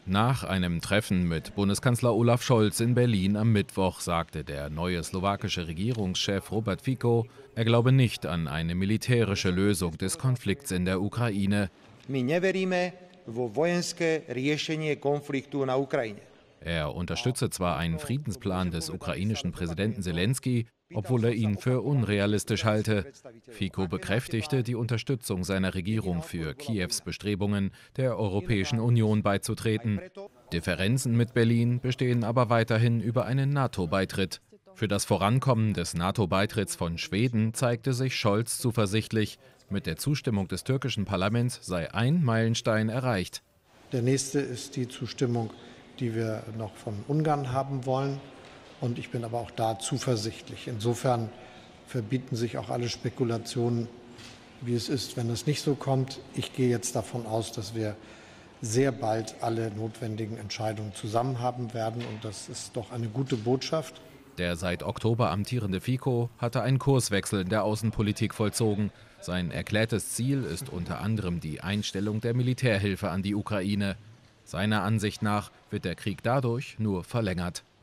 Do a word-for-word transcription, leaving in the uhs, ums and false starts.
Nach einem Treffen mit Bundeskanzler Olaf Scholz in Berlin am Mittwoch sagte der neue slowakische Regierungschef Robert Fico, er glaube nicht an eine militärische Lösung des Konflikts in der Ukraine. Er unterstütze zwar einen Friedensplan des ukrainischen Präsidenten Selensky, obwohl er ihn für unrealistisch halte. Fico bekräftigte die Unterstützung seiner Regierung für Kiews Bestrebungen, der Europäischen Union beizutreten. Differenzen mit Berlin bestehen aber weiterhin über einen NATO-Beitritt. Für das Vorankommen des NATO-Beitritts von Schweden zeigte sich Scholz zuversichtlich. Mit der Zustimmung des türkischen Parlaments sei ein Meilenstein erreicht. Der nächste ist die Zustimmung, die wir noch von Ungarn haben wollen. Und ich bin aber auch da zuversichtlich. Insofern verbieten sich auch alle Spekulationen, wie es ist, wenn es nicht so kommt. Ich gehe jetzt davon aus, dass wir sehr bald alle notwendigen Entscheidungen zusammen haben werden. Und das ist doch eine gute Botschaft. Der seit Oktober amtierende Fico hatte einen Kurswechsel in der Außenpolitik vollzogen. Sein erklärtes Ziel ist unter anderem die Einstellung der Militärhilfe an die Ukraine. Seiner Ansicht nach wird der Krieg dadurch nur verlängert.